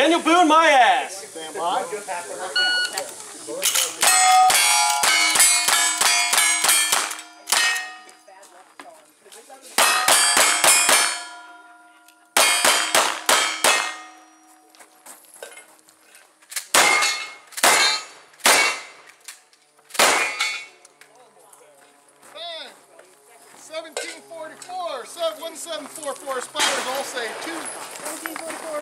Daniel Boone, my ass. Stand by. Fine. 1744, 1744 spotters all say 2. 1744.